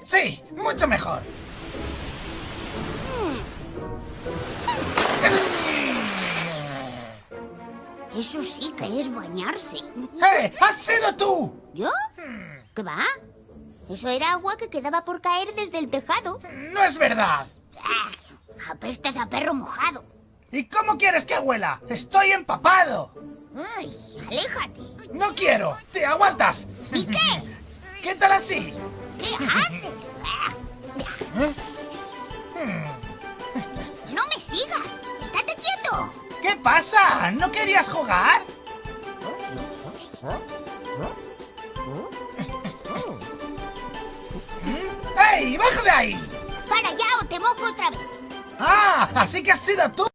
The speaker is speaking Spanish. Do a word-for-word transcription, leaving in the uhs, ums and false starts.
Sí, mucho mejor. Eso sí que es bañarse. ¡Eh! ¡Has sido tú! ¿Yo? ¿Qué va? Eso era agua que quedaba por caer desde el tejado. No es verdad. Ah, apestas a perro mojado. ¿Y cómo quieres que huela? ¡Estoy empapado! Uy, aléjate. ¡No quiero! ¡Te aguantas! ¿Y qué? ¿Qué tal así? ¿Qué haces? No me sigas. Estate quieto. ¿Qué pasa? ¿No querías jugar? ¡Ey! ¡Baja de ahí! Para allá o te mojo otra vez. ¡Ah! ¡Así que has sido tú!